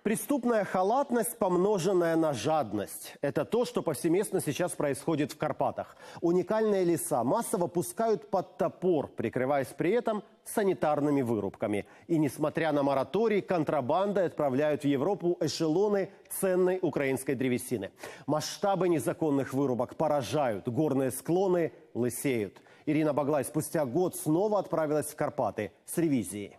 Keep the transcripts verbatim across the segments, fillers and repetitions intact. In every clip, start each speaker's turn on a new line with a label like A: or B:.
A: Преступная халатность, помноженная на жадность. Это то, что повсеместно сейчас происходит в Карпатах. Уникальные леса массово пускают под топор, прикрываясь при этом санитарными вырубками. И несмотря на мораторий, контрабандой отправляют в Европу эшелоны ценной украинской древесины. Масштабы незаконных вырубок поражают, горные склоны лысеют. Ирина Баглай спустя год снова отправилась в Карпаты с ревизией.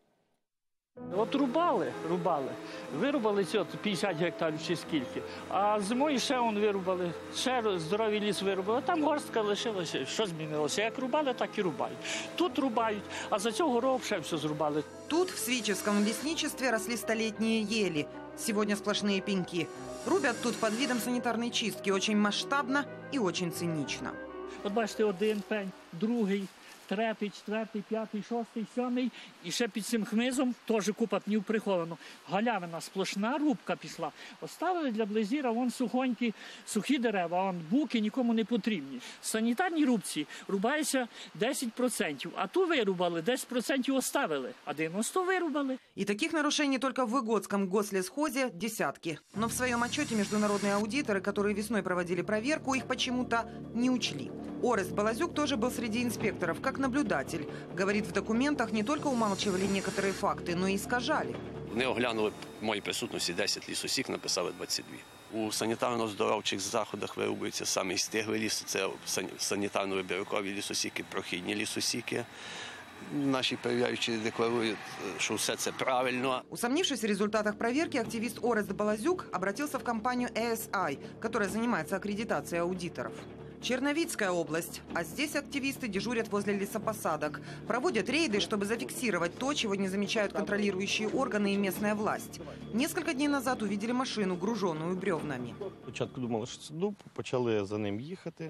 B: От рубали, рубали. Вирубали ці п'ятдесят гектарів чи скільки. А зимою ще он вирубали, ще здоровий ліс вирубали. Там горстка лишилася. Що змінилося? Як рубали, так і рубають. Тут рубають, а за цього року ще все зрубали.
C: Тут, в Свичевском лесничестве, росли столетние ели. Сегодня сплошные пеньки. Рубят тут под видом санитарной чистки. Очень масштабно и очень цинично.
B: От бачите, один пень, другий, третій, четвертий, п'ятий, шостий, сьомий. І ще під цим хмизом теж купа пнів приховано. Галявина, сплошна рубка пішла. Оставили для близіра вон сухонькі, сухі дерева, вон буки нікому не потрібні. В санітарній рубці рубається десять відсотків, а ту вирубали, десять відсотків оставили, а дев'яносто вирубали.
C: И таких нарушений только в Выгодском гослесхозе десятки. Но в своем отчете международные аудиторы, которые весной проводили проверку, их почему-то не учли. Орест Балазюк тоже был среди инспекторов, как наблюдатель. Говорит, в документах не только умалчивали некоторые факты, но и искажали.
D: Вони оглянули в моїй присутності десять лісосік, написали двадцять два. У санітарно-здоровчих заходах вирубуються саме стиглі ліси, це санітарно-вибіркові лісосіки, прохідні лісосіки. Наші перевіряючі декларують, що все це правильно.
C: Усомнившись в результатах проверки, активист Орест Балазюк обратился в компанию эй эс ай, которая занимается аккредитацией аудиторов. Черновицкая область. А здесь активисты дежурят возле лесопосадок. Проводят рейды, чтобы зафиксировать то, чего не замечают контролирующие органы и местная власть. Несколько дней назад увидели машину, груженную бревнами.
E: Спочатку думали, що це дуб, почали за ним їхати.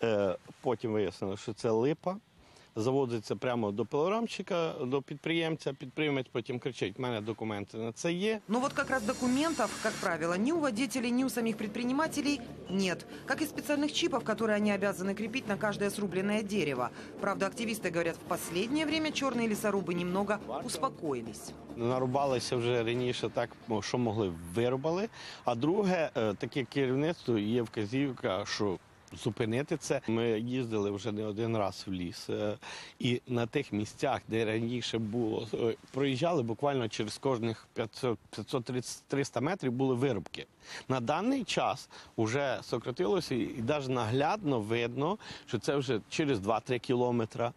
E: Потім вияснили, що це липа. Заводиться прямо до пилорамщика, до підприємця. Підприємець потім кричить: «У мене документи на це є».
C: Но вот как раз документов, как правило, ни у водителей, ни у самих предпринимателей нет. Как и специальных чипов, которые они обязаны крепить на каждое срубленное дерево. Правда, активисты говорят, в последнее время черные лесорубы немного успокоились.
E: Нарубалися вже раніше так, що могли, вирубали. А друге, таке керівництво, є вказівка, що зупинити це. Ми їздили вже не один раз в ліс. І на тих місцях, де раніше було, проїжджали буквально через кожних п'ятсот-триста метрів були вирубки. На даний час вже сократилося і навіть наглядно видно, що це вже через два-три кілометри.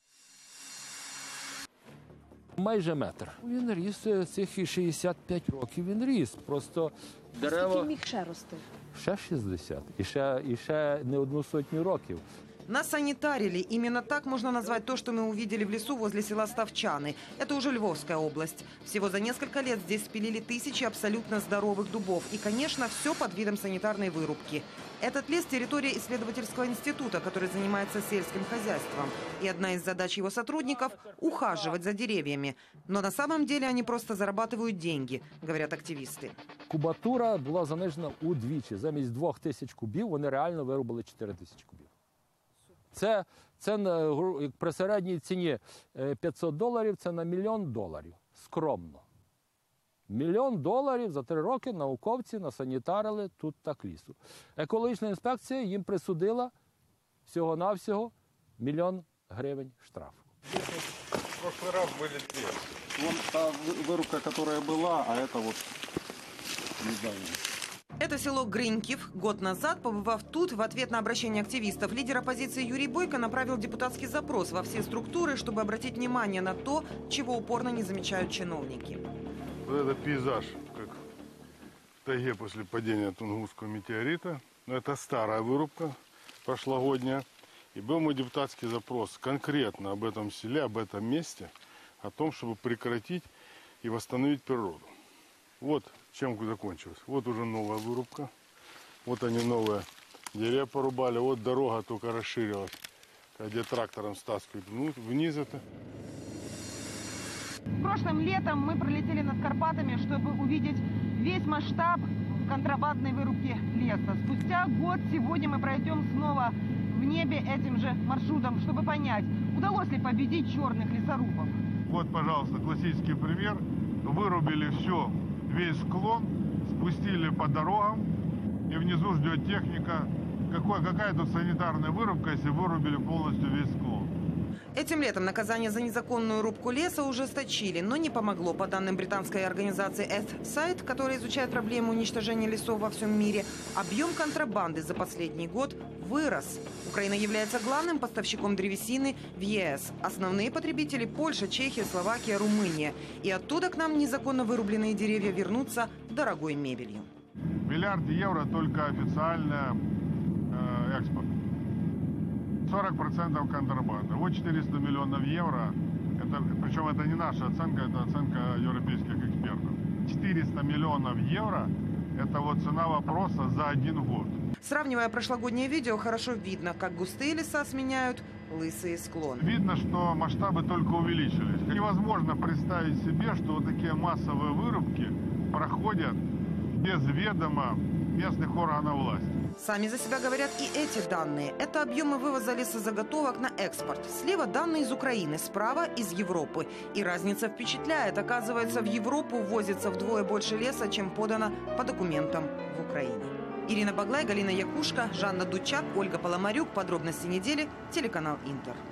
F: Майже метр. Він ріс цих шістдесят п'ять років, він ріс. Просто дерева...
G: Скільки міг ще рости?
F: Ще шістдесят. І ще, і ще не одну сотню років.
C: Нас санитарили. Именно так можно назвать то, что мы увидели в лесу возле села Ставчаны. Это уже Львовская область. Всего за несколько лет здесь спилили тысячи абсолютно здоровых дубов. И, конечно, все под видом санитарной вырубки. Этот лес – территория исследовательского института, который занимается сельским хозяйством. И одна из задач его сотрудников – ухаживать за деревьями. Но на самом деле они просто зарабатывают деньги, говорят активисты.
F: Кубатура була занижена удвічі. Замість двох тисяч кубів вони реально вирубали чотири тисячі кубів. Це, це при середній ціні п'ятсот доларів, це на мільйон доларів. Скромно. Мільйон доларів за три роки науковці насанітарили тут так лісу. Екологічна інспекція їм присудила всього-навсього мільйон гривень штрафу.
H: В прошлый раз были две. Вон та вырубка, которая была, а это вот недавно.
C: Это село Гринькив. Год назад, побывав тут, в ответ на обращение активистов, лидер оппозиции Юрий Бойко направил депутатский запрос во все структуры, чтобы обратить внимание на то, чего упорно не замечают чиновники.
H: Вот это пейзаж, как в тайге после падения Тунгусского метеорита. Но это старая вырубка, прошлогодняя. И был мой депутатский запрос конкретно об этом селе, об этом месте, о том, чтобы прекратить и восстановить природу. Вот чем закончилось. Вот уже новая вырубка. Вот они новые деревья порубали. Вот дорога только расширилась, где трактором стаскивают вниз это.
I: Прошлым летом мы пролетели над Карпатами, чтобы увидеть весь масштаб контрабандной вырубки леса. Спустя год сегодня мы пройдем снова в небе этим же маршрутом, чтобы понять, удалось ли победить черных лесорубов.
H: Вот, пожалуйста, классический пример. Вырубили все весь склон, спустили по дорогам, и внизу ждет техника. Какой, какая тут санитарная вырубка, если вырубили полностью весь склон?
C: Этим летом наказание за незаконную рубку леса ужесточили, но не помогло. По данным британской организации Earthsight, которая изучает проблему уничтожения лесов во всем мире, объем контрабанды за последний год вырос. Украина является главным поставщиком древесины в Е С. Основные потребители – Польша, Чехия, Словакия, Румыния. И оттуда к нам незаконно вырубленные деревья вернутся дорогой мебелью.
H: Миллиард евро только официально э, экспорт. сорок процентов контрабанды. Вот четыреста миллионов евро. Это, причем это не наша оценка, это оценка европейских экспертов. четыреста миллионов евро – это вот цена вопроса за один год.
C: Сравнивая прошлогоднее видео, хорошо видно, как густые леса сменяют лысые склоны.
H: Видно, что масштабы только увеличились. Невозможно представить себе, что вот такие массовые вырубки проходят без ведома местных органов власти.
C: Сами за себя говорят и эти данные. Это объемы вывоза лесозаготовок на экспорт. Слева данные из Украины, справа из Европы. И разница впечатляет. Оказывается, в Европу ввозится вдвое больше леса, чем подано по документам в Украине. Ирина Баглай, Галина Якушка, Жанна Дучак, Ольга Поломарюк. Подробности недели. Телеканал Интер.